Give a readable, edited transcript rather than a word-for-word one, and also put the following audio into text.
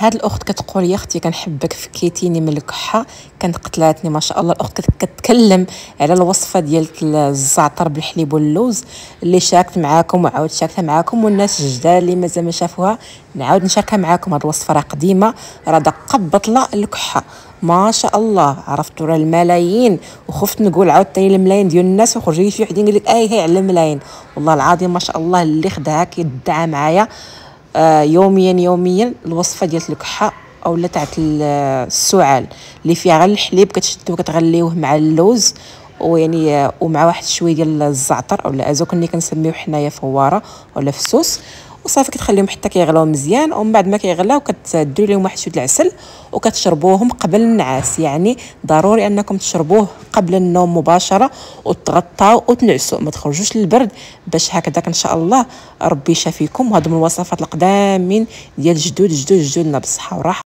هاد الاخت كتقول يا اختي كنحبك فكيتيني من الكحه. كانت قتلاتني ما شاء الله. الاخت كتكلم على الوصفه ديال الزعتر بالحليب واللوز اللي شاركت معاكم وعاود شاركتها معاكم، والناس الجداد اللي مازال ما شافوها نعاود نشاركها معاكم. هاد الوصفه راه قديمه، راه دقه بطله الكحه ما شاء الله. عرفتوا راه الملايين، وخفت نقول عاود ثاني الملايين ديال الناس وخرج لي شي واحد يقول لك هي على الملايين. والله العظيم ما شاء الله اللي خداها كيدعى معايا يوميا الوصفه ديال الكحه اولا تاع السعال اللي فيها غير الحليب كتشدو كتغليوه مع اللوز ويعني ومع واحد شويه ديال الزعتر اولا ازوك اللي كنسميوه حنايا فواره ولا فسوس، وصافي كتخليهم حتى كيغلاو مزيان. ومن بعد ما كيغلاو كتديروا لهم واحد شويه العسل وكتشربوهم قبل النعاس. يعني ضروري انكم تشربوه قبل النوم مباشره وتغطاو وتنعسوا، ما تخرجوش للبرد باش هكذاك ان شاء الله ربي يشافيكم. وهذو من الوصفات القدامين ديال جدودنا بالصحه والراحه.